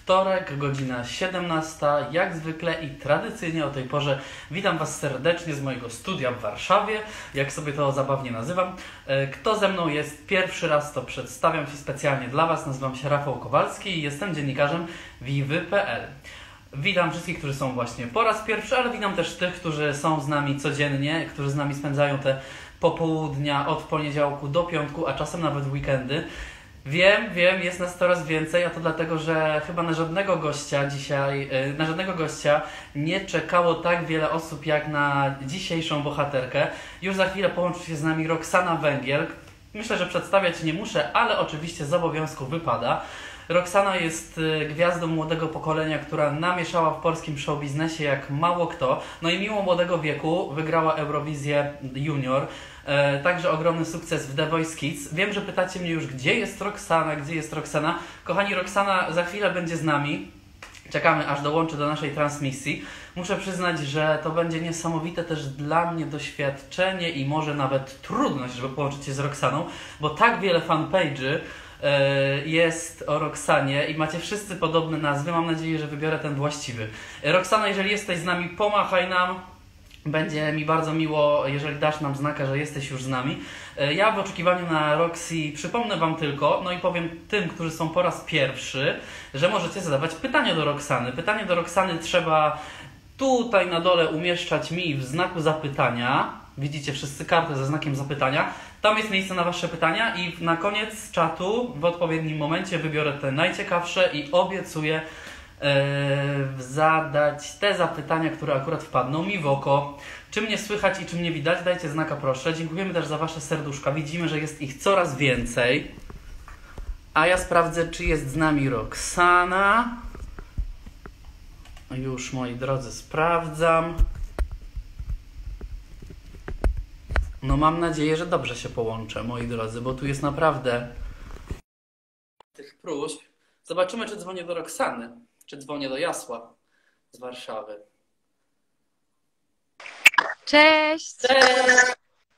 wtorek, godzina 17, jak zwykle i tradycyjnie o tej porze witam Was serdecznie z mojego studia w Warszawie, jak sobie to zabawnie nazywam. Kto ze mną jest pierwszy raz, to przedstawiam się specjalnie dla Was. Nazywam się Rafał Kowalski i jestem dziennikarzem Wiwy.pl. Witam wszystkich, którzy są właśnie po raz pierwszy, ale witam też tych, którzy są z nami codziennie, którzy z nami spędzają te popołudnia od poniedziałku do piątku, a czasem nawet w weekendy. Wiem, jest nas coraz więcej, a to dlatego, że chyba na żadnego gościa dzisiaj, nie czekało tak wiele osób jak na dzisiejszą bohaterkę. Już za chwilę połączy się z nami Roxana Węgiel. Myślę, że przedstawiać nie muszę, ale oczywiście z obowiązku wypada. Roxana jest gwiazdą młodego pokolenia, która namieszała w polskim showbiznesie jak mało kto. No i mimo młodego wieku wygrała Eurowizję Junior. Także ogromny sukces w The Voice Kids. Wiem, że pytacie mnie już, gdzie jest Roxana, gdzie jest Roxana. Kochani, Roxana za chwilę będzie z nami. Czekamy, aż dołączy do naszej transmisji. Muszę przyznać, że to będzie niesamowite też dla mnie doświadczenie i może nawet trudność, żeby połączyć się z Roxaną, bo tak wiele fanpage'y jest o Roxanie i macie wszyscy podobne nazwy. Mam nadzieję, że wybiorę ten właściwy. Roxana, jeżeli jesteś z nami, pomachaj nam. Będzie mi bardzo miło, jeżeli dasz nam znaka, że jesteś już z nami. Ja w oczekiwaniu na Roxy przypomnę Wam tylko, no i powiem tym, którzy są po raz pierwszy, że możecie zadawać pytania do Roxany. Pytanie do Roxany trzeba tutaj na dole umieszczać mi w znaku zapytania. Widzicie wszyscy kartę ze znakiem zapytania. Tam jest miejsce na Wasze pytania i na koniec czatu w odpowiednim momencie wybiorę te najciekawsze i obiecuję zadać te zapytania, które akurat wpadną mi w oko. Czy mnie słychać i czy mnie widać? Dajcie znaka, proszę. Dziękujemy też za Wasze serduszka. Widzimy, że jest ich coraz więcej. A ja sprawdzę, czy jest z nami Roxana. Już, moi drodzy, sprawdzam. No mam nadzieję, że dobrze się połączę, moi drodzy, bo tu jest naprawdę tych próśb. Zobaczymy, czy dzwonię do Roxany, czy dzwonię do Jasła z Warszawy. Cześć! Cześć!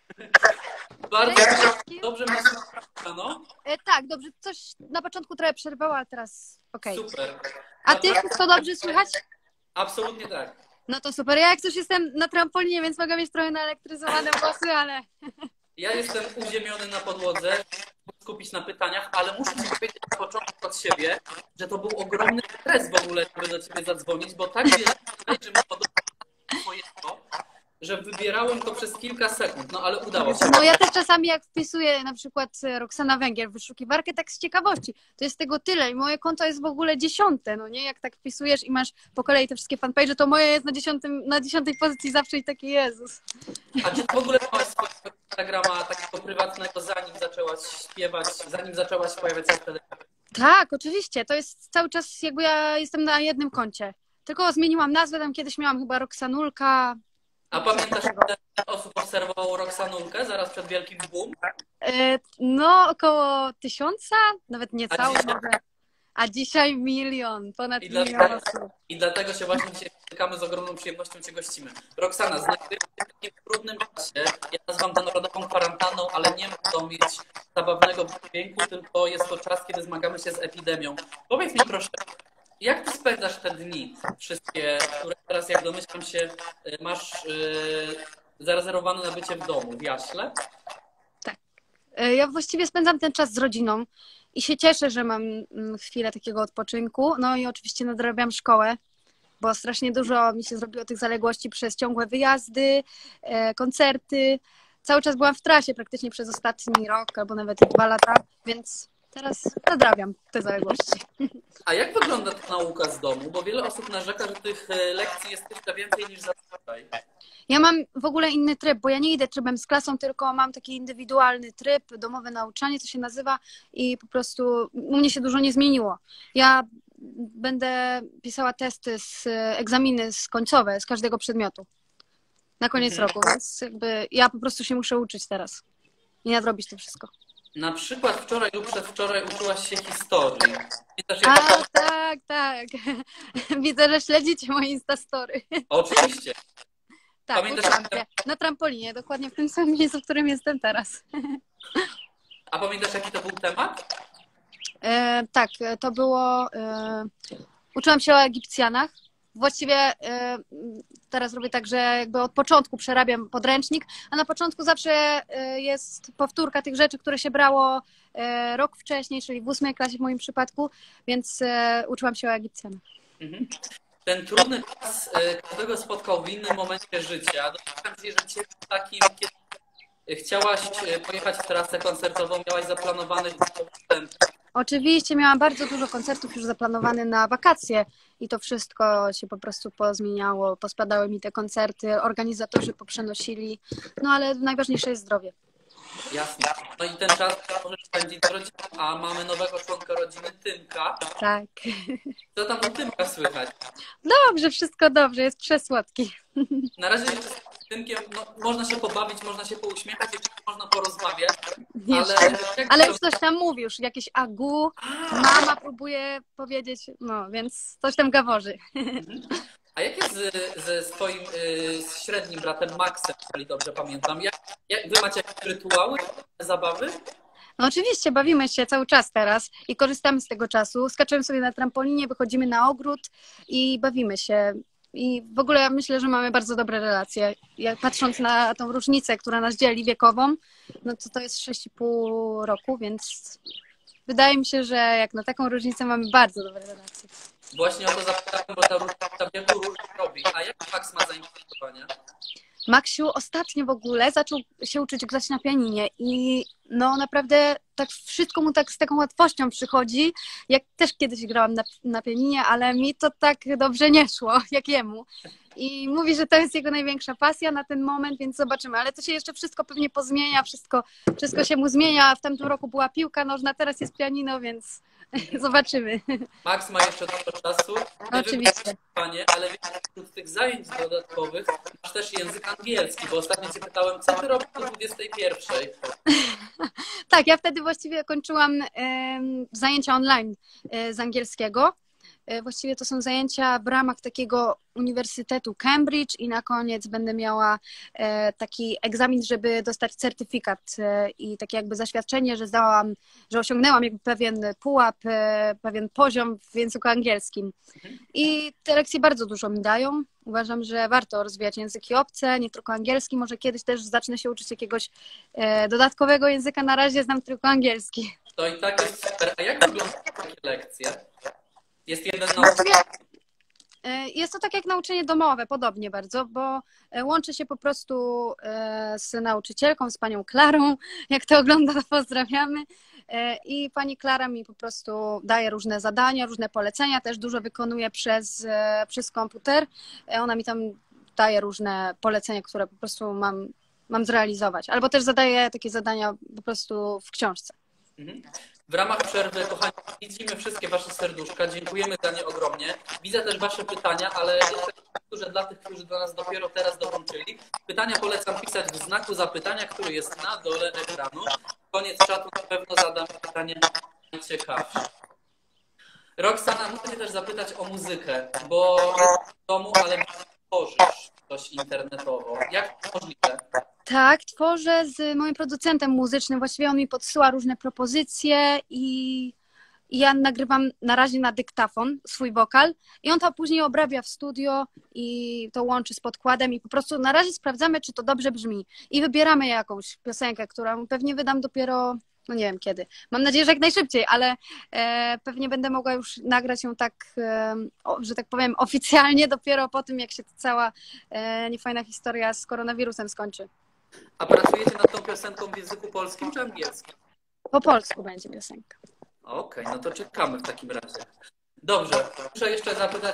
Bardzo Cześć. dobrze mnie słychano? Tak, dobrze, coś na początku trochę przerwało, ale teraz okej. Super. A ty, to dobrze słychać? Absolutnie tak. No to super, ja jak coś jestem na trampolinie, więc mogę mieć trochę naelektryzowane włosy, ale... Ja jestem uziemiony na podłodze, skupić na pytaniach, ale muszę Ci powiedzieć na początku od siebie, że to był ogromny stres w ogóle, żeby do Ciebie zadzwonić, bo tak wiele rzeczy mi podobało swojego, że wybierałem to przez kilka sekund, no ale udało się. No ja też czasami jak wpisuję na przykład Roxana Węgiel w wyszukiwarkę, tak z ciekawości, to jest tego tyle i moje konto jest w ogóle 10, no nie? Jak tak wpisujesz i masz po kolei te wszystkie fanpage, to moje jest na 10 pozycji zawsze i taki Jezus. A czy w ogóle masz swojego Instagrama takiego prywatnego, zanim zaczęłaś śpiewać, zanim zaczęłaś pojawiać się w telewizji? Tak, oczywiście, to jest cały czas jakby ja jestem na jednym koncie. Tylko zmieniłam nazwę, tam kiedyś miałam chyba Roxanulka. A pamiętasz, ile osób obserwowało Roxanulkę zaraz przed wielkim boom? No, około 1000, nawet niecałe dzisiaj? może. A dzisiaj 1 milion, ponad I 1 milion osób. dlatego się właśnie dzisiaj spotykamy, z ogromną przyjemnością Cię gościmy. Roxana, znajdujemy się w takim trudnym czasie. Ja nazywam to narodową kwarantanną, ale nie ma to mieć zabawnego dźwięku, tylko jest to czas, kiedy zmagamy się z epidemią. Powiedz mi proszę, jak Ty spędzasz te dni wszystkie, które teraz, jak domyślam się, masz zarezerwowane na bycie w domu, w Jaśle? Tak. Ja właściwie spędzam ten czas z rodziną i się cieszę, że mam chwilę takiego odpoczynku. No i oczywiście nadrabiam szkołę, bo strasznie dużo mi się zrobiło tych zaległości przez ciągłe wyjazdy, koncerty. Cały czas byłam w trasie praktycznie przez ostatni rok albo nawet 2 lata, więc teraz nadrabiam te zaległości. A jak wygląda ta nauka z domu? Bo wiele osób narzeka, że tych lekcji jest jeszcze więcej niż zazwyczaj. Ja mam w ogóle inny tryb, bo ja nie idę trybem z klasą, tylko mam taki indywidualny tryb, domowe nauczanie, co się nazywa i po prostu u mnie się dużo nie zmieniło. Ja będę pisała testy, egzaminy końcowe z każdego przedmiotu na koniec roku, więc jakby ja po prostu się muszę uczyć teraz i nadrobić to wszystko. Na przykład wczoraj lub przedwczoraj uczyłaś się historii. Tak. Widzę, że śledzicie moje Instastory. Oczywiście. Tak, Pamiętasz, uczyłam się na trampolinie, dokładnie w tym samym miejscu, w którym jestem teraz. A pamiętasz, jaki to był temat? Tak, to było Uczyłam się o Egipcjanach. Właściwie teraz robię tak, że jakby od początku przerabiam podręcznik, a na początku zawsze jest powtórka tych rzeczy, które się brało rok wcześniej, czyli w 8. klasie w moim przypadku, więc uczyłam się o Egipcjanach. Mhm. Ten trudny czas każdego spotkał w innym momencie życia. Dowiedziałam się, że cię takim, kiedy chciałaś pojechać w trasę koncertową, miałaś zaplanowanych występ. Oczywiście miałam bardzo dużo koncertów już zaplanowane na wakacje i to wszystko się po prostu pozmieniało, pospadały mi te koncerty, organizatorzy poprzenosili, no ale najważniejsze jest zdrowie. Jasne. No i ten czas możesz spędzić z rodziną, a mamy nowego członka rodziny, Tymka. Tak. Co tam u Tymka słychać? Dobrze, wszystko dobrze, jest przesłodki. Na razie jeszcze z Tymkiem można się pobawić, można się pouśmiechać, jeszcze można porozmawiać, Ale już coś tam mówi, już jakieś agu, mama próbuje powiedzieć, no więc coś tam gaworzy. A jak jest ze swoim z średnim bratem Maxem, jeżeli dobrze pamiętam? Wy macie jakieś rytuały, zabawy? No oczywiście, bawimy się cały czas teraz i korzystamy z tego czasu. Skaczemy sobie na trampolinie, wychodzimy na ogród i bawimy się. I w ogóle ja myślę, że mamy bardzo dobre relacje. Patrząc na tą różnicę, która nas dzieli wiekową, no to jest 6,5 roku, więc wydaje mi się, że jak na taką różnicę mamy bardzo dobre relacje. Właśnie o to zapytałem, bo ta różnica wieku różnie robi. A jak Max ma zainteresowania? Maksiu ostatnio w ogóle zaczął się uczyć grać na pianinie i no naprawdę tak wszystko mu tak z taką łatwością przychodzi. Jak też kiedyś grałam na pianinie, ale mi to tak dobrze nie szło jak jemu. I mówi, że to jest jego największa pasja na ten moment, więc zobaczymy. Ale to się jeszcze wszystko pewnie pozmienia, wszystko się mu zmienia. W tamtym roku była piłka nożna, teraz jest pianino, więc zobaczymy. Max ma jeszcze dużo czasu. Oczywiście. Ale wśród tych zajęć dodatkowych masz też język angielski, bo ostatnio cię pytałem, co ty robisz o 21? Tak, ja wtedy właściwie kończyłam zajęcia online z angielskiego. Właściwie to są zajęcia w ramach takiego Uniwersytetu Cambridge i na koniec będę miała taki egzamin, żeby dostać certyfikat i takie jakby zaświadczenie, że osiągnęłam jakby pewien pułap, pewien poziom w języku angielskim. I te lekcje bardzo dużo mi dają. Uważam, że warto rozwijać języki obce, nie tylko angielski. Może kiedyś też zacznę się uczyć jakiegoś dodatkowego języka. Na razie znam tylko angielski. To i tak jest super. A jak wyglądają takie lekcje? Jest jeden nauczyciel. Jest to tak jak nauczanie domowe, podobnie bardzo, bo łączy się po prostu z nauczycielką, z panią Klarą. Jak to ogląda, to pozdrawiamy. I pani Klara mi po prostu daje różne zadania, różne polecenia, też dużo wykonuje przez komputer. Ona mi tam daje różne polecenia, które po prostu mam zrealizować. Albo też zadaje takie zadania po prostu w książce. W ramach przerwy, kochani, widzimy wszystkie wasze serduszka. Dziękujemy za nie ogromnie. Widzę też wasze pytania, ale jeszcze powtórzę dla tych, którzy do nas dopiero teraz dołączyli. Pytania polecam pisać w znaku zapytania, który jest na dole ekranu. Koniec czatu na pewno zadam pytanie najciekawsze. Roxana, muszę cię też zapytać o muzykę, bo jest w domu, ale tworzysz coś internetowo. Jak to możliwe? Tak, tworzę z moim producentem muzycznym. Właściwie on mi podsyła różne propozycje i ja nagrywam na razie na dyktafon swój wokal i on to później obrabia w studio i to łączy z podkładem i po prostu na razie sprawdzamy, czy to dobrze brzmi. I wybieramy jakąś piosenkę, którą pewnie wydam dopiero, no nie wiem kiedy. Mam nadzieję, że jak najszybciej, ale pewnie będę mogła już nagrać ją tak, że tak powiem, oficjalnie dopiero po tym, jak się ta cała niefajna historia z koronawirusem skończy. A pracujecie nad tą piosenką w języku polskim czy angielskim? Po polsku będzie piosenka. Okej, no to czekamy w takim razie. Dobrze, muszę jeszcze zapytać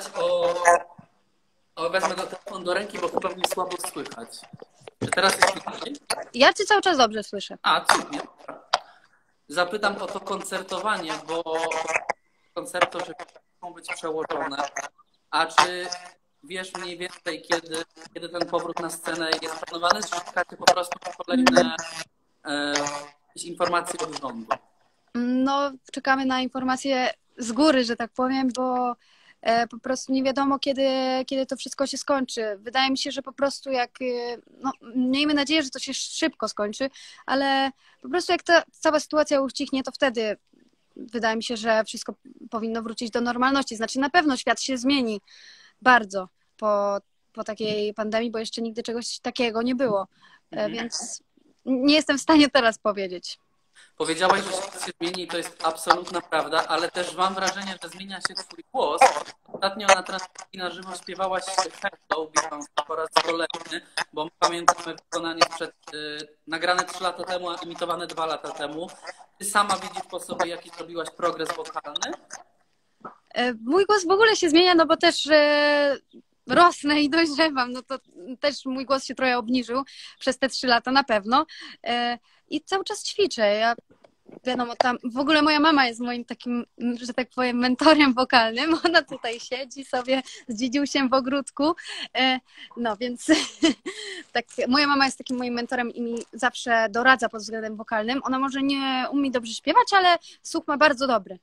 wezmę telefon do ręki, bo chyba mnie słabo słychać. Czy teraz jest lepiej? Ja cię cały czas dobrze słyszę. A, cudnie. Zapytam o to koncertowanie, bo koncerty mogą być przełożone. A czy wiesz mniej więcej, kiedy ten powrót na scenę jest planowany, czy czekacie po prostu na kolejne informacje od rządu? No, czekamy na informacje z góry, że tak powiem, bo po prostu nie wiadomo, kiedy to wszystko się skończy. Wydaje mi się, że po prostu no, miejmy nadzieję, że to się szybko skończy, ale po prostu jak ta cała sytuacja ucichnie, to wtedy wydaje mi się, że wszystko powinno wrócić do normalności. Znaczy na pewno świat się zmieni bardzo po takiej pandemii, bo jeszcze nigdy czegoś takiego nie było. Więc nie jestem w stanie teraz powiedzieć. Powiedziałaś, że świat się zmieni i to jest absolutna prawda, ale też mam wrażenie, że zmienia się twój głos. Ostatnio na transmisji na żywo śpiewałaś Hello, Beyoncé po raz kolejny, bo my pamiętamy wykonanie nagrane 3 lata temu, a emitowane 2 lata temu. Ty sama widzisz po sobie jakiś zrobiłaś progres wokalny? Mój głos w ogóle się zmienia, no bo też rosnę i dojrzewam, no to też mój głos się trochę obniżył przez te 3 lata na pewno. I cały czas ćwiczę. Ja wiadomo, tam w ogóle moja mama jest moim takim, że tak powiem, mentorem wokalnym. Ona tutaj siedzi sobie z dziedziusiem w ogródku. No więc tak, moja mama jest takim moim mentorem i mi zawsze doradza pod względem wokalnym. Ona może nie umie dobrze śpiewać, ale słuch ma bardzo dobry.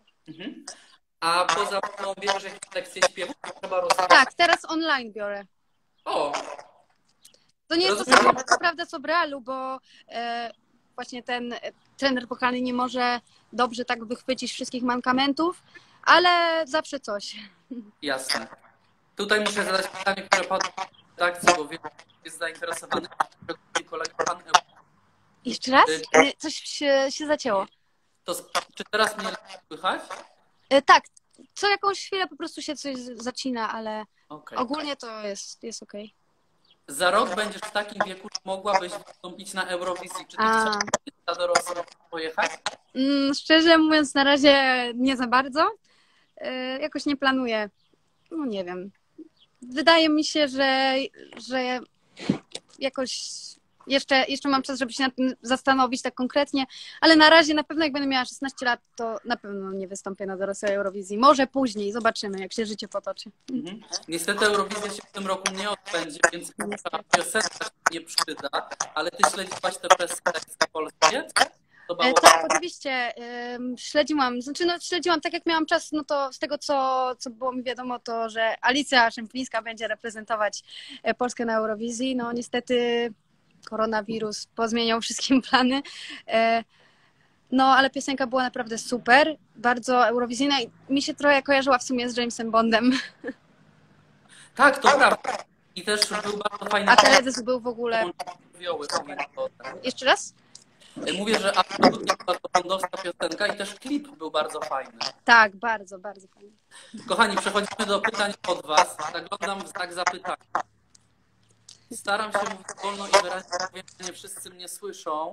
A poza mną bierzesz jakieś lekcje śpiewu? Trzeba rozmawiać. Tak, teraz online biorę. O! To nie jest to samo, co prawda, co w realu, bo właśnie ten trener wokalny nie może dobrze tak wychwycić wszystkich mankamentów, ale zawsze coś. Jasne. Tutaj muszę zadać pytanie, które padło w redakcji, bo wiem, że jest zainteresowany. Kolega pan Jeszcze raz? Coś się zacięło. To czy teraz mnie słychać? Tak, co jakąś chwilę po prostu się coś zacina, ale Okay. ogólnie to jest okej. Za rok będziesz w takim wieku, że mogłabyś wystąpić na Eurowizji. Czy ty chciałabyś na dorosłych pojechać? Szczerze mówiąc, na razie nie za bardzo. Jakoś nie planuję. No nie wiem. Wydaje mi się, że jakoś jeszcze mam czas, żeby się nad tym zastanowić tak konkretnie, ale na razie na pewno jak będę miała 16 lat, to na pewno nie wystąpię na dorosłej Eurowizji. Może później, zobaczymy, jak się życie potoczy. Niestety Eurowizja się w tym roku nie odbędzie, więc ta piosenka się nie przyda, ale ty śledziłaś te preselekcje polskie? Tak, oczywiście. Śledziłam. Znaczy, śledziłam tak jak miałam czas, no to z tego, co było mi wiadomo, to, że Alicja Szemplińska będzie reprezentować Polskę na Eurowizji. No niestety koronawirus pozmieniał wszystkim plany. No, ale piosenka była naprawdę super, bardzo eurowizyjna i mi się trochę kojarzyła w sumie z Jamesem Bondem. Tak, to prawda. I też był bardzo fajny. A teledysk był w ogóle... Jeszcze raz? Mówię, że absolutnie była to bondowska piosenka i też klip był bardzo fajny. Tak, bardzo, bardzo fajny. Kochani, przechodzimy do pytań od Was. Zaglądam w znak zapytania. Staram się mówić wolno i wyraźnie, wiem, że nie wszyscy mnie słyszą,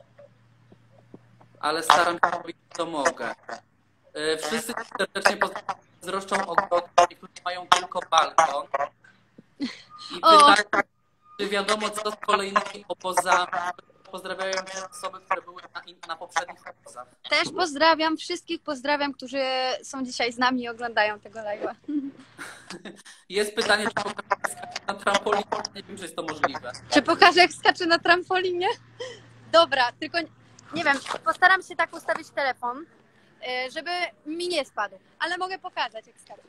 ale staram się robić, co mogę. Wszyscy serdecznie pozdrawiam z Roszczą Ogrodki, którzy mają tylko balkon. I pytają, czy wiadomo, co z kolejnymi obozami. Pozdrawiają cię osoby, które były na poprzednich obozach. Też pozdrawiam, którzy są dzisiaj z nami i oglądają tego live'a. Jest pytanie, czy pokażę skacze na trampolinie. Nie wiem, czy jest to możliwe. Czy pokażę, jak skaczę na trampolinie? Dobra, tylko nie wiem, postaram się tak ustawić telefon, żeby mi nie spadł. Ale mogę pokazać, jak skaczę.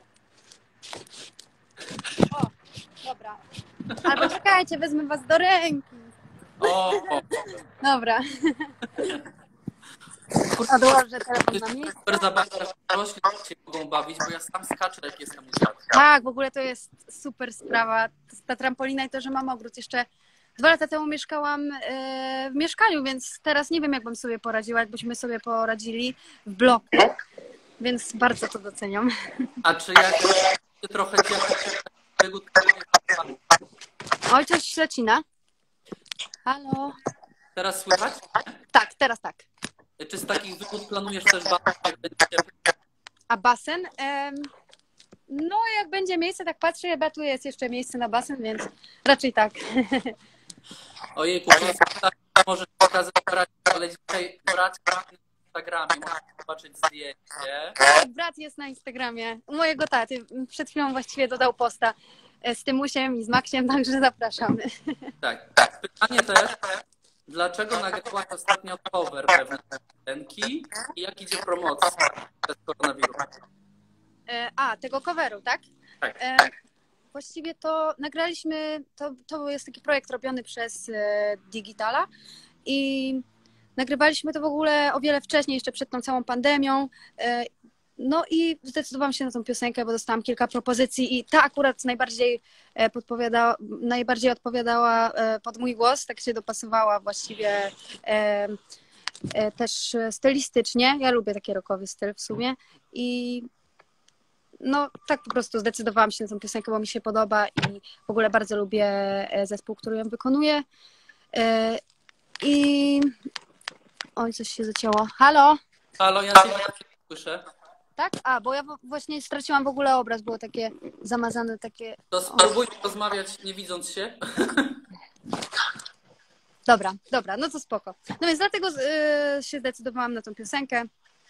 O, dobra. Albo czekajcie, wezmę was do ręki. O. Dobra. Odłożę telefon na miejsce. Super zabawne, że dorośli się mogą bawić, bo ja sam skaczę, jak jestem u dziadka. Tak, w ogóle to jest super sprawa. Ta trampolina i to, że mam ogród. Jeszcze 2 lata temu mieszkałam w mieszkaniu, więc teraz nie wiem, jak bym sobie poradziła, jakbyśmy sobie poradzili w bloku. Więc bardzo to doceniam. A czy jak trochę wygód... Oj, coś się zacina. Halo? Teraz słychać? Tak, teraz tak. Czy z takich wygód planujesz też basen, jak będzie? A basen? No, jak będzie miejsce, tak patrzę, chyba tu jest jeszcze miejsce na basen, więc raczej tak. Ojejku, możesz pokazać, ale dzisiaj brat na Instagramie, możesz zobaczyć zdjęcie. Brat jest na Instagramie, u mojego taty. Przed chwilą właściwie dodał posta z Tymusiem i z Maksiem, także zapraszamy. Tak. Pytanie też, dlaczego nagrywałaś ostatnio cover pewnej piosenki i jak idzie promocja przez koronawirus? Tego coveru, tak? Tak. Właściwie to nagraliśmy, to jest taki projekt robiony przez Digitala i nagrywaliśmy to w ogóle o wiele wcześniej, jeszcze przed tą całą pandemią. No i zdecydowałam się na tą piosenkę, bo dostałam kilka propozycji i ta akurat najbardziej odpowiadała pod mój głos, tak się dopasowała właściwie też stylistycznie. Ja lubię taki rockowy styl w sumie i no tak po prostu zdecydowałam się na tą piosenkę, bo mi się podoba i w ogóle bardzo lubię zespół, który ją wykonuje. I oj, coś się zacięło. Halo? Halo, ja cię słyszę. Tak? A, bo ja właśnie straciłam w ogóle obraz, było takie zamazane, takie... To spróbuj rozmawiać nie widząc się. Dobra, no to spoko. No więc dlatego się zdecydowałam na tą piosenkę.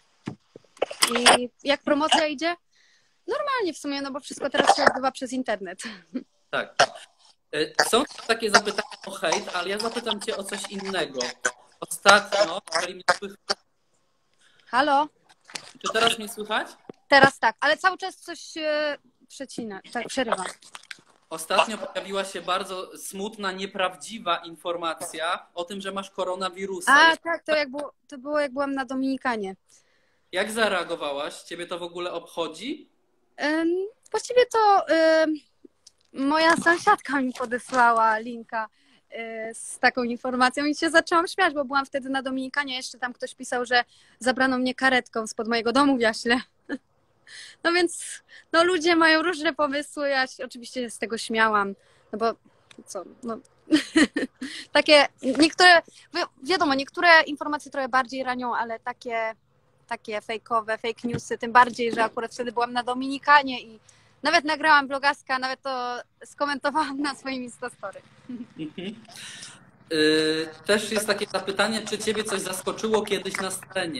I jak promocja idzie? Normalnie w sumie, no bo wszystko teraz się odbywa przez internet. Tak. Są takie zapytania o hejt, ale ja zapytam cię o coś innego. Ostatnio, jeżeli mnie słychać... Halo? Czy teraz mnie słychać? Teraz tak, ale cały czas coś się przecina, tak, przerywa. Ostatnio pojawiła się bardzo smutna, nieprawdziwa informacja o tym, że masz koronawirusa. A, tak, to było jak byłam na Dominikanie. Jak zareagowałaś? Ciebie to w ogóle obchodzi? Właściwie to moja sąsiadka mi podesłała linka z taką informacją i się zaczęłam śmiać, bo byłam wtedy na Dominikanie. Jeszcze tam ktoś pisał, że zabrano mnie karetką spod mojego domu w Jaśle. No więc no, ludzie mają różne pomysły. Ja się oczywiście z tego śmiałam, no bo co, no takie niektóre, wiadomo, niektóre informacje trochę bardziej ranią, ale takie fejkowe, fake newsy, tym bardziej, że akurat wtedy byłam na Dominikanie i nawet nagrałam vlogaska, nawet to skomentowałam na swoim Instastory. Też jest takie zapytanie, czy ciebie coś zaskoczyło kiedyś na scenie?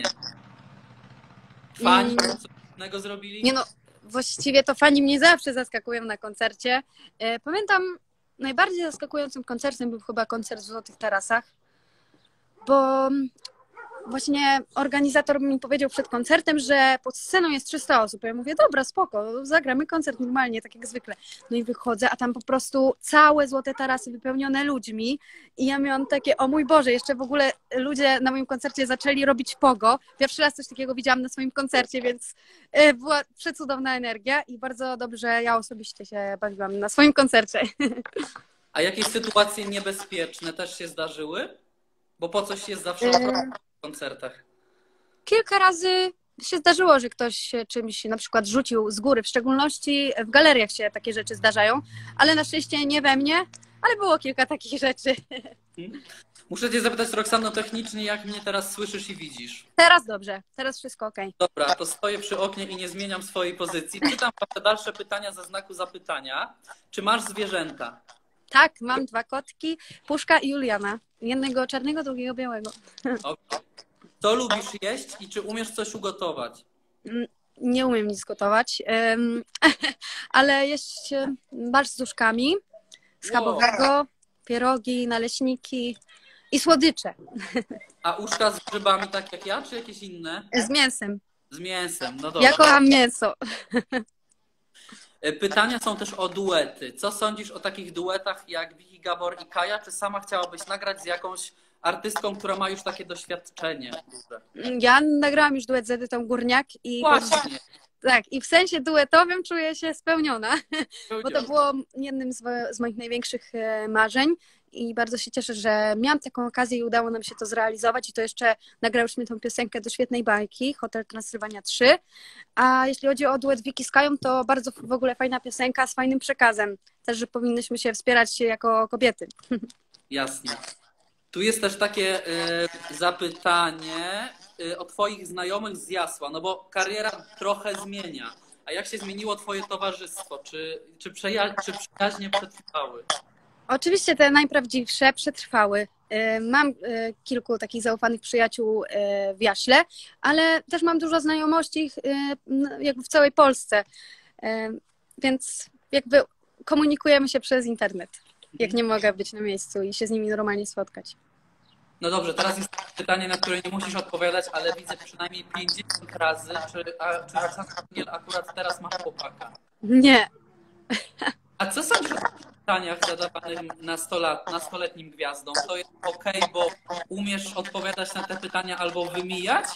Fani coś innego zrobili? Nie no, właściwie to fani mnie zawsze zaskakują na koncercie. Pamiętam, najbardziej zaskakującym koncertem był chyba koncert w Złotych Tarasach, bo właśnie organizator mi powiedział przed koncertem, że pod sceną jest 300 osób. Ja mówię, dobra, spoko, zagramy koncert normalnie, tak jak zwykle. No i wychodzę, a tam po prostu całe Złote Tarasy wypełnione ludźmi i ja miałam takie, o mój Boże, jeszcze w ogóle ludzie na moim koncercie zaczęli robić pogo. Pierwszy raz coś takiego widziałam na swoim koncercie, więc była przecudowna energia i bardzo dobrze ja osobiście się bawiłam na swoim koncercie. A jakieś sytuacje niebezpieczne też się zdarzyły? Bo po coś jest zawsze w koncertach. Kilka razy się zdarzyło, że ktoś się czymś na przykład rzucił z góry, w szczególności w galeriach się takie rzeczy zdarzają, ale na szczęście nie we mnie, ale było kilka takich rzeczy. Muszę cię zapytać, Roxanno, technicznie, jak mnie teraz słyszysz i widzisz? Teraz dobrze, teraz wszystko okej. Dobra, to stoję przy oknie i nie zmieniam swojej pozycji. Czytam wasze dalsze pytania ze znaku zapytania. Czy masz zwierzęta? Tak, mam 2 kotki, Puszka i Juliana. Jednego czarnego, drugiego białego. Okay. Co lubisz jeść i czy umiesz coś ugotować? Nie umiem nic gotować, ale jeść barszcz z duszkami, schabowego, pierogi, naleśniki i słodycze. A uszka z grzybami tak jak ja, czy jakieś inne? Z mięsem. Z mięsem, no dobra. Ja kocham mięso. Pytania są też o duety. Co sądzisz o takich duetach jak Vicky Gabor i Kaja? Czy sama chciałabyś nagrać z jakąś artystką, która ma już takie doświadczenie? Ja nagrałam już duet z Edytą Górniak i właśnie. Tak, i w sensie duetowym czuję się spełniona, bo to było jednym z moich największych marzeń i bardzo się cieszę, że miałam taką okazję i udało nam się to zrealizować i to jeszcze nagrałyśmy tą piosenkę do świetnej bajki, Hotel Transylwania 3, a jeśli chodzi o duet Wiki z Kają, to bardzo w ogóle fajna piosenka z fajnym przekazem, też, że powinnyśmy się wspierać jako kobiety. Jasne. Tu jest też takie zapytanie o twoich znajomych z Jasła, no bo kariera trochę zmienia. A jak się zmieniło twoje towarzystwo? Czy przyjaźnie przetrwały? Oczywiście te najprawdziwsze przetrwały. Mam kilku takich zaufanych przyjaciół w Jaśle, ale też mam dużo znajomości jakby w całej Polsce, więc jakby komunikujemy się przez internet, jak nie mogę być na miejscu i się z nimi normalnie spotkać. No dobrze, teraz jest pytanie, na które nie musisz odpowiadać, ale widzę przynajmniej 50 razy, czy Roxanna akurat teraz ma chłopaka? Nie. A co sądzisz pytaniach zadawanych nastoletnim gwiazdom. To jest okej, bo umiesz odpowiadać na te pytania albo wymijać?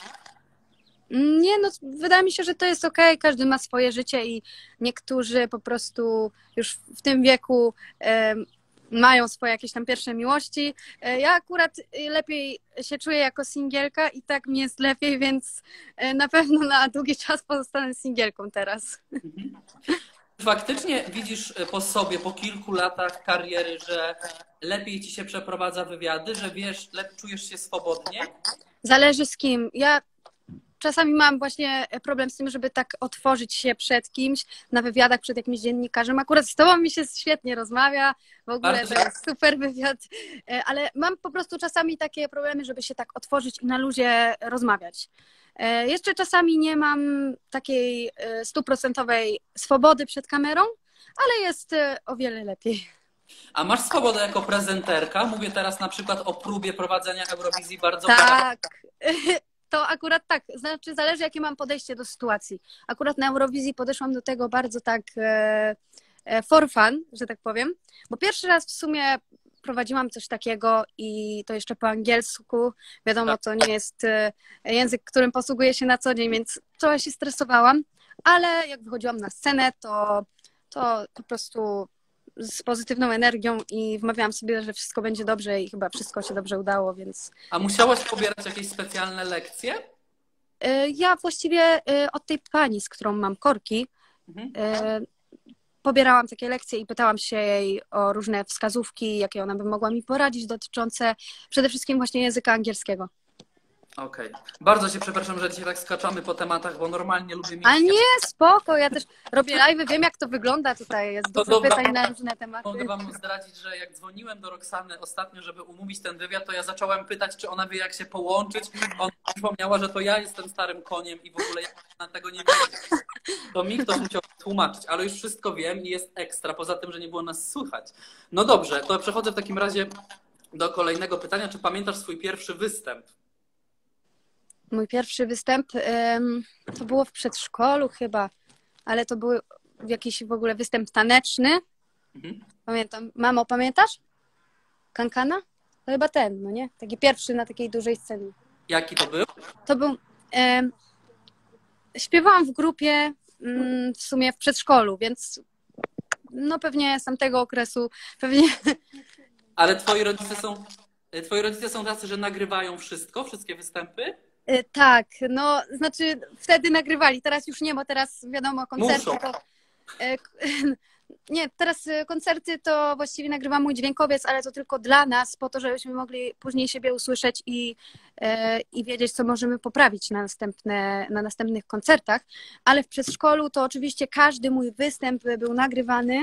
Nie, no wydaje mi się, że to jest okej. Każdy ma swoje życie i niektórzy po prostu już w tym wieku mają swoje jakieś tam pierwsze miłości. Ja akurat lepiej się czuję jako singielka i tak mi jest lepiej, więc na pewno na długi czas pozostanę singielką teraz. Faktycznie widzisz po sobie, po kilku latach kariery, że lepiej ci się przeprowadza wywiady, że wiesz, lepiej czujesz się swobodnie? Zależy z kim. Ja czasami mam właśnie problem z tym, żeby tak otworzyć się przed kimś na wywiadach, przed jakimś dziennikarzem. Akurat z tobą mi się świetnie rozmawia, w ogóle to jest super wywiad, ale mam po prostu czasami takie problemy, żeby się tak otworzyć i na luzie rozmawiać. Jeszcze czasami nie mam takiej stuprocentowej swobody przed kamerą, ale jest o wiele lepiej. A masz swobodę jako prezenterka? Mówię teraz na przykład o próbie prowadzenia Eurowizji bardzo Tak, to akurat tak. Znaczy zależy, jakie mam podejście do sytuacji. Akurat na Eurowizji podeszłam do tego bardzo tak for fun, że tak powiem, bo pierwszy raz w sumie prowadziłam coś takiego i to jeszcze po angielsku. Wiadomo, to nie jest język, którym posługuję się na co dzień, więc trochę się stresowałam, ale jak wychodziłam na scenę, to po prostu z pozytywną energią i wmawiałam sobie, że wszystko będzie dobrze i chyba wszystko się dobrze udało, więc... A musiałaś pobierać jakieś specjalne lekcje? Ja właściwie od tej pani, z którą mam korki, pobierałam takie lekcje i pytałam się jej o różne wskazówki, jakie ona by mogła mi poradzić dotyczące przede wszystkim właśnie języka angielskiego. Okej. Bardzo się przepraszam, że dzisiaj tak skaczamy po tematach, bo normalnie lubię mieć... A nie, spoko, ja też robię live, wiem jak to wygląda tutaj, jest dużo pytań na różne tematy. Mogę wam zdradzić, że jak dzwoniłem do Roxany ostatnio, żeby umówić ten wywiad, to ja zacząłem pytać, czy ona wie jak się połączyć. Ona przypomniała, że to ja jestem starym koniem i w ogóle ja na tego nie wiem. To mi ktoś musiał tłumaczyć, ale już wszystko wiem i jest ekstra, poza tym, że nie było nas słychać. No dobrze, to przechodzę w takim razie do kolejnego pytania. Czy pamiętasz swój pierwszy występ? Mój pierwszy występ to było w przedszkolu chyba, ale to był jakiś w ogóle występ taneczny. Pamiętam. Mamo, pamiętasz? Kankana? To chyba ten, no nie? Taki pierwszy na takiej dużej scenie. Jaki to był? To był... śpiewałam w grupie w sumie w przedszkolu, więc no pewnie z tamtego okresu pewnie... Ale twoi rodzice są tacy, że nagrywają wszystko, wszystkie występy? Tak, no znaczy wtedy nagrywali, teraz już nie, bo teraz wiadomo koncerty to... Nie, teraz koncerty to właściwie nagrywa mój dźwiękowiec, ale to tylko dla nas, po to, żebyśmy mogli później siebie usłyszeć i wiedzieć, co możemy poprawić na następnych koncertach. Ale w przedszkolu to oczywiście każdy mój występ był nagrywany,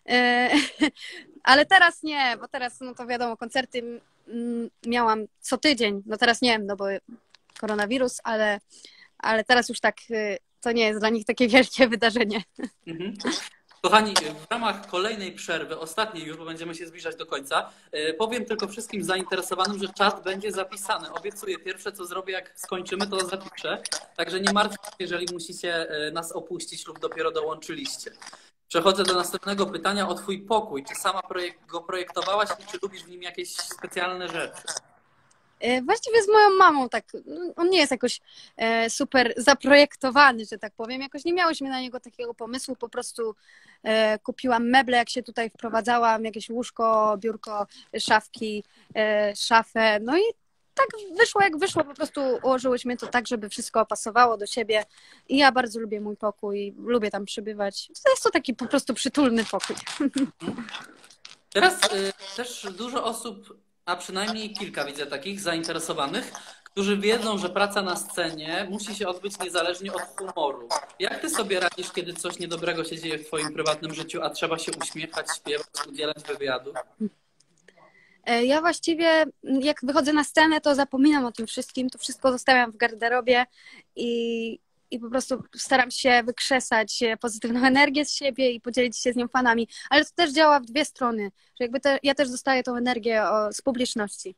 ale teraz nie, bo teraz no to wiadomo, koncerty miałam co tydzień, no teraz nie wiem, no bo koronawirus, ale teraz już tak to nie jest dla nich takie wielkie wydarzenie. Kochani, w ramach kolejnej przerwy, ostatniej już, bo będziemy się zbliżać do końca, powiem tylko wszystkim zainteresowanym, że czat będzie zapisany. Obiecuję, pierwsze co zrobię, jak skończymy, to zapiszę. Także nie martwcie się, jeżeli musicie nas opuścić lub dopiero dołączyliście. Przechodzę do następnego pytania o twój pokój. Czy sama go projektowałaś i czy lubisz w nim jakieś specjalne rzeczy? Właściwie z moją mamą tak, on nie jest jakoś super zaprojektowany, że tak powiem. Jakoś nie miałyśmy na niego takiego pomysłu, po prostu kupiłam meble, jak się tutaj wprowadzałam, jakieś łóżko, biurko, szafki, szafę, no i tak wyszło jak wyszło, po prostu ułożyłyśmy to tak, żeby wszystko pasowało do siebie i ja bardzo lubię mój pokój, lubię tam przybywać. To jest to taki po prostu przytulny pokój. Teraz też dużo osób, a przynajmniej kilka widzę takich zainteresowanych, którzy wiedzą, że praca na scenie musi się odbyć niezależnie od humoru. Jak ty sobie radzisz, kiedy coś niedobrego się dzieje w twoim prywatnym życiu, a trzeba się uśmiechać, śpiewać, udzielać wywiadu? Ja właściwie jak wychodzę na scenę, to zapominam o tym wszystkim, to wszystko zostawiam w garderobie i po prostu staram się wykrzesać pozytywną energię z siebie i podzielić się z nią fanami. Ale to też działa w dwie strony, że jakby ja też dostaję tą energię z publiczności.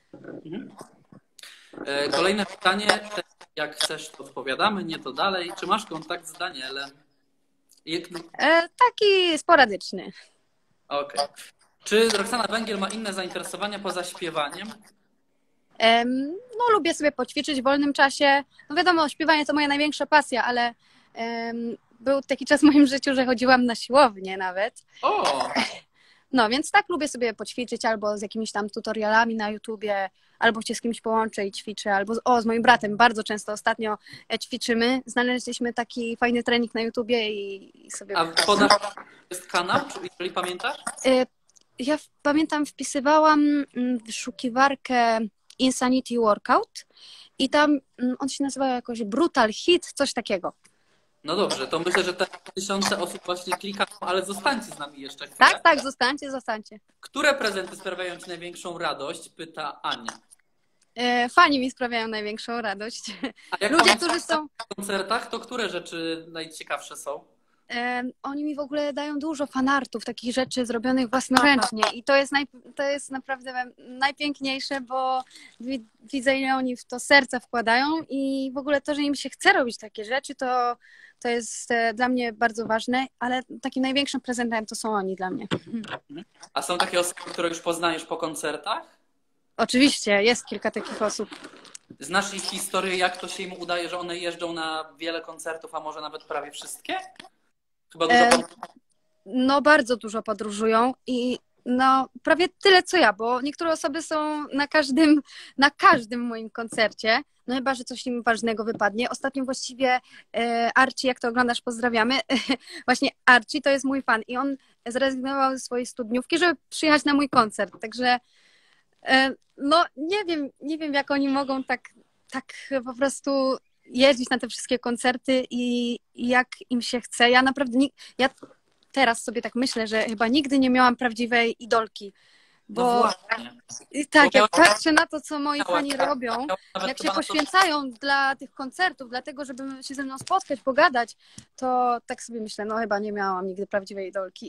Kolejne pytanie, jak chcesz to odpowiadamy, nie to dalej. Czy masz kontakt z Danielem? Taki sporadyczny. Okej. Czy Roxana Węgiel ma inne zainteresowania poza śpiewaniem? No, lubię sobie poćwiczyć w wolnym czasie. No wiadomo, śpiewanie to moja największa pasja, ale był taki czas w moim życiu, że chodziłam na siłownię nawet. O! No, więc tak lubię sobie poćwiczyć albo z jakimiś tam tutorialami na YouTubie, albo się z kimś połączę i ćwiczę, albo z moim bratem bardzo często ostatnio ćwiczymy. Znaleźliśmy taki fajny trening na YouTubie i sobie... A podasz jest kanał, jeżeli pamiętasz? Ja pamiętam, wpisywałam wyszukiwarkę Insanity Workout i tam on się nazywał jakoś Brutal Hit, coś takiego. No dobrze, to myślę, że te tysiące osób właśnie klikają, ale zostańcie z nami jeszcze chwilę. Tak, tak, zostańcie. Które prezenty sprawiają Ci największą radość? Pyta Ania. Fani mi sprawiają największą radość. A jak Ludzie, którzy są... w koncertach, to które rzeczy najciekawsze są? Oni mi w ogóle dają dużo fanartów, takich rzeczy zrobionych własnoręcznie i to jest naprawdę najpiękniejsze, bo widzę, ile oni w to serce wkładają i w ogóle to, że im się chce robić takie rzeczy, to jest dla mnie bardzo ważne, ale takim największym prezentem to są oni dla mnie. A są takie osoby, które już poznajesz po koncertach? Oczywiście, jest kilka takich osób. Znasz ich historię, jak to się im udaje, że one jeżdżą na wiele koncertów, a może nawet prawie wszystkie? Chyba dużo No bardzo dużo podróżują i no prawie tyle co ja, bo niektóre osoby są na każdym moim koncercie, no chyba, że coś im ważnego wypadnie. Ostatnio właściwie Archie, jak to oglądasz, pozdrawiamy. Właśnie Archie to jest mój fan i on zrezygnował ze swojej studniówki, żeby przyjechać na mój koncert, także no nie wiem jak oni mogą tak po prostu jeździć na te wszystkie koncerty i jak im się chce. Ja naprawdę, ja teraz sobie tak myślę, że chyba nigdy nie miałam prawdziwej idolki, bo No właśnie. tak, Bo jak patrzę na to, co moi fani tak, robią, nawet jak się chyba na to- poświęcają dla tych koncertów, dlatego, żeby się ze mną spotkać, pogadać, to tak sobie myślę, no chyba nie miałam nigdy prawdziwej idolki.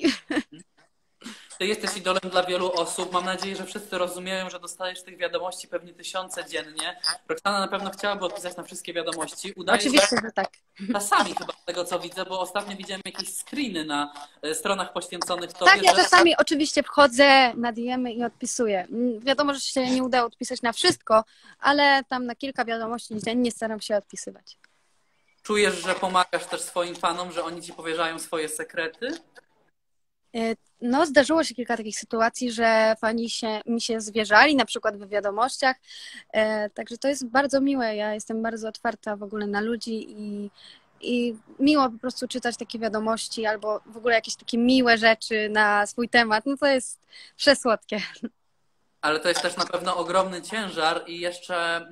Ty jesteś idolem dla wielu osób. Mam nadzieję, że wszyscy rozumieją, że dostajesz tych wiadomości pewnie tysiące dziennie. Roxana na pewno chciałaby odpisać na wszystkie wiadomości. Udaje się Oczywiście, że tak. czasami chyba z tego, co widzę, bo ostatnio widziałem jakieś screeny na stronach poświęconych Tak, tobie, ja że czasami oczywiście wchodzę na DM-y i odpisuję. Wiadomo, że się nie udało odpisać na wszystko, ale tam na kilka wiadomości dziennie staram się odpisywać. czujesz, że pomagasz też swoim fanom, że oni ci powierzają swoje sekrety. No, zdarzyło się kilka takich sytuacji, że fani mi się zwierzali, na przykład w wiadomościach, także to jest bardzo miłe. Ja jestem bardzo otwarta w ogóle na ludzi i miło po prostu czytać takie wiadomości albo w ogóle jakieś takie miłe rzeczy na swój temat. No to jest przesłodkie. Ale to jest też na pewno ogromny ciężar i jeszcze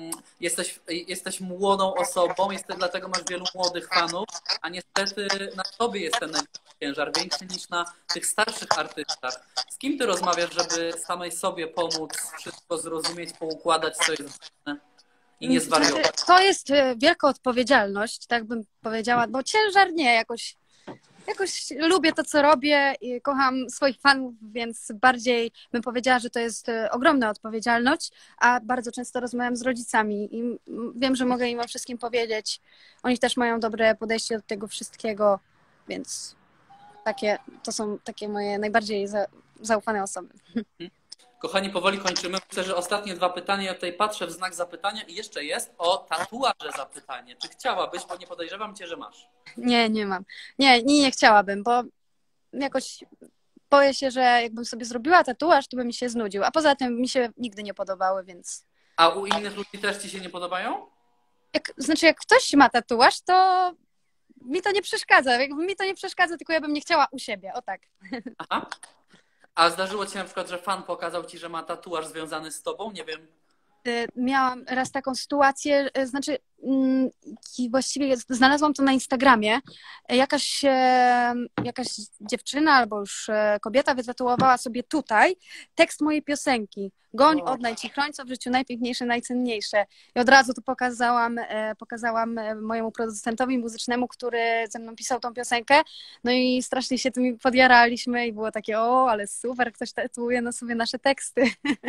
jesteś młodą osobą, dlatego masz wielu młodych fanów, a niestety na tobie jest ten największy ciężar, większy niż na tych starszych artystach. Z kim ty rozmawiasz, żeby samej sobie pomóc, wszystko zrozumieć, poukładać, co jest ważne i nie zwariować? Znaczy, to jest wielka odpowiedzialność, tak bym powiedziała, bo ciężar nie, jakoś lubię to, co robię i kocham swoich fanów, więc bardziej bym powiedziała, że to jest ogromna odpowiedzialność, a bardzo często rozmawiam z rodzicami i wiem, że mogę im o wszystkim powiedzieć. Oni też mają dobre podejście do tego wszystkiego, więc to są takie moje najbardziej zaufane osoby. Kochani, powoli kończymy. Myślę, że ostatnie dwa pytania. Ja tutaj patrzę w znak zapytania i jeszcze jest o tatuaże zapytanie. Czy chciałabyś, bo nie podejrzewam cię, że masz. Nie mam. Nie chciałabym, bo jakoś boję się, że jakbym sobie zrobiła tatuaż, to by mi się znudził. A poza tym mi się nigdy nie podobały, więc... A u innych ludzi też ci się nie podobają? Jak ktoś ma tatuaż, to mi to nie przeszkadza. Jakby mi to nie przeszkadza, tylko ja bym nie chciała u siebie. O tak. Aha. A zdarzyło ci się na przykład, że fan pokazał ci, że ma tatuaż związany z tobą? Nie wiem. Miałam raz taką sytuację, znaczy właściwie znalazłam to na Instagramie. Jakaś dziewczyna albo już kobieta wytatuowała sobie tutaj tekst mojej piosenki. Goń, odnajdź i chroń, co w życiu najpiękniejsze, najcenniejsze. I od razu to pokazałam mojemu producentowi muzycznemu, który ze mną pisał tą piosenkę. No i strasznie się tym podjaraliśmy i było takie, o, ale super, ktoś tatuuje na sobie nasze teksty.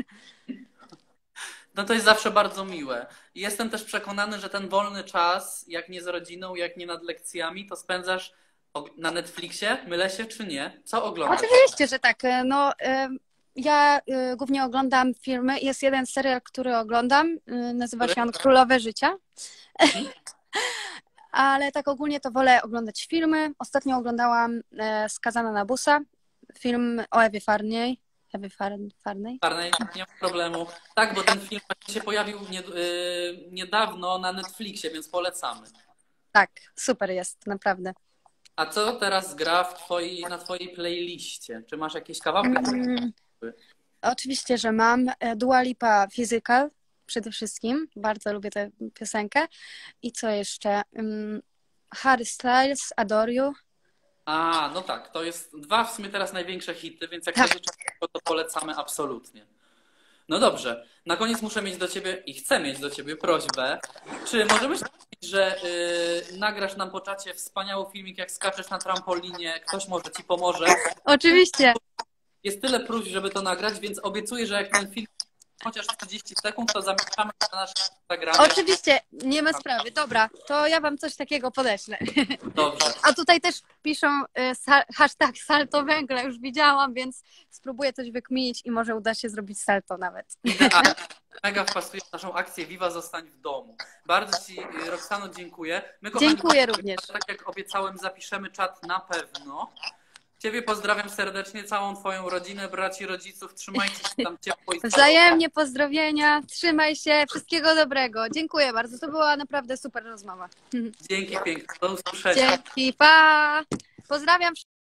No to jest zawsze bardzo miłe. I jestem też przekonany, że ten wolny czas, jak nie z rodziną, jak nie nad lekcjami, to spędzasz Na Netflixie? Mylę się czy nie? Co oglądasz? Oczywiście, że tak. No, ja głównie oglądam filmy. Jest jeden serial, który oglądam. Nazywa się on Królowe Życia. Mhm. Ale tak ogólnie to wolę oglądać filmy. Ostatnio oglądałam Skazana na busa. Film o Ewie Farnej. Farnej? Czarnej, nie ma problemu. Tak, bo ten film się pojawił niedawno na Netflixie, więc polecamy. Tak, super jest, naprawdę. A co teraz gra na twojej playliście? Czy masz jakieś kawałki? Mm, Oczywiście, że mam. Dua Lipa Physical przede wszystkim. Bardzo lubię tę piosenkę. I co jeszcze? Harry Styles, Adore You. A, no tak, to jest dwa w sumie teraz największe hity, więc jak Tak. chodzi o czas, to polecamy absolutnie. No dobrze, na koniec muszę mieć do ciebie i chcę mieć do ciebie prośbę. Czy możemy się powiedzieć, że nagrasz nam po czacie wspaniały filmik, jak skaczesz na trampolinie, ktoś może ci pomoże. Oczywiście. Jest tyle próśb, żeby to nagrać, więc obiecuję, że jak ten film chociaż 40 sekund, to zamieszczamy na naszym Instagramie. Oczywiście, nie ma sprawy. Dobra, to ja wam coś takiego podeślę. Dobrze. A tutaj też piszą hashtag salto węgla, już widziałam, więc spróbuję coś wykminić i może uda się zrobić salto nawet. Idealnie. Mega wpasuje w naszą akcję Viva Zostań w domu. Bardzo ci, Roxano, dziękuję. My, kochani, Dziękuję również. tak jak obiecałem, zapiszemy czat na pewno. Ciebie pozdrawiam serdecznie, całą twoją rodzinę, braci, rodziców. Trzymajcie się tam ciepło i Wzajemnie pozdrowienia, trzymaj się, wszystkiego dobrego. Dziękuję bardzo, to była naprawdę super rozmowa. dzięki piękne. Do usłyszenia. Dzięki, pa! Pozdrawiam